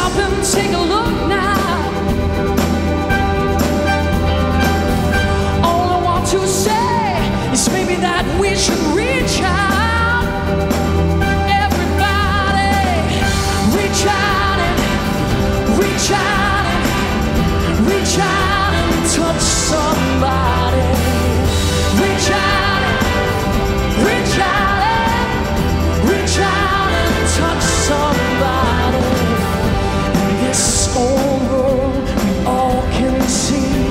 stop and take a look now? All I want to say is maybe that we should reach out. Everybody, reach out and reach out and reach out and touch somebody. Reach out and reach out and reach out and touch somebody. In this old world we all can see.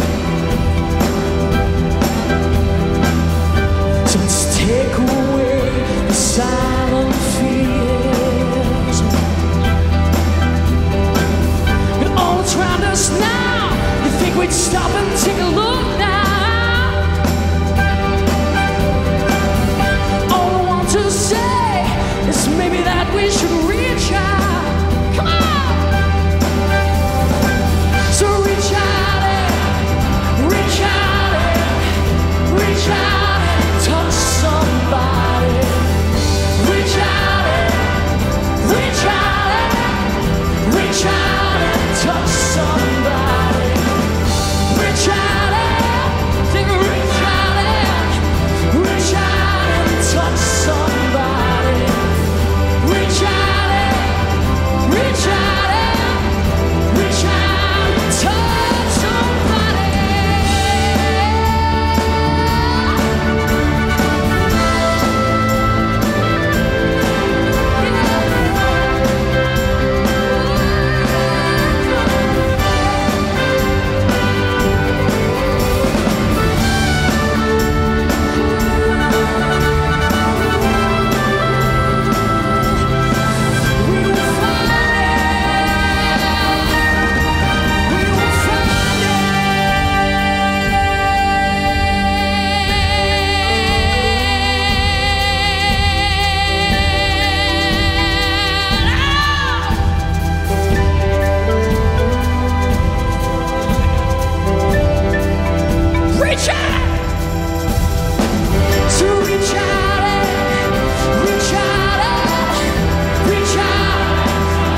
So let's take away the silent fears. And all that's around us now, you think we'd stop and take a look now? All I want to say is maybe that we should reach out. Come on! So reach out and reach out and reach out and touch somebody. Reach out and reach out and reach out and touch somebody. Reach out and take a reach out and reach out and touch somebody. Reach out and reach out and reach out and touch somebody. We will find it. We will find it. Reach out. So reach out and reach out and reach out.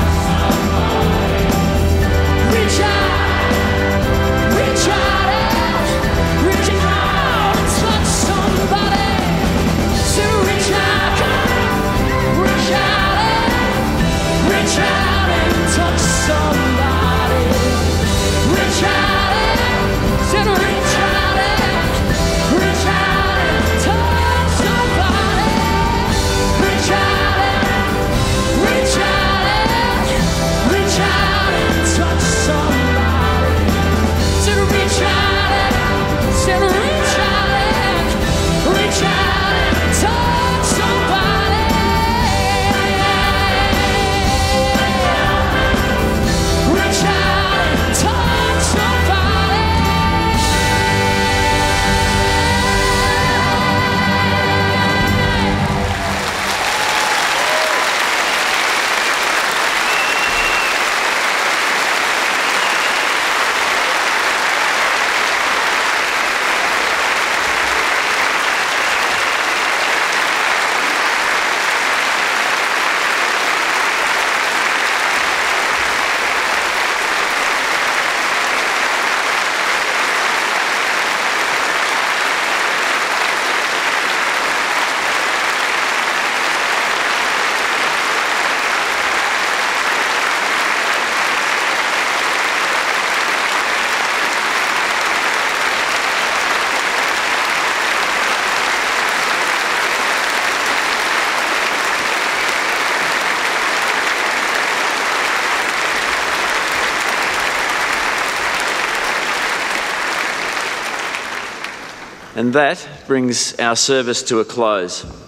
Reach out, reach out and reach out and touch somebody. So reach out, come on. Reach out and touch somebody. Reach out and so reach out and reach out and touch somebody. Reach out and reach out and reach out and touch somebody. So reach out and so reach out and reach out and touch somebody. Reach out and touch somebody. And that brings our service to a close.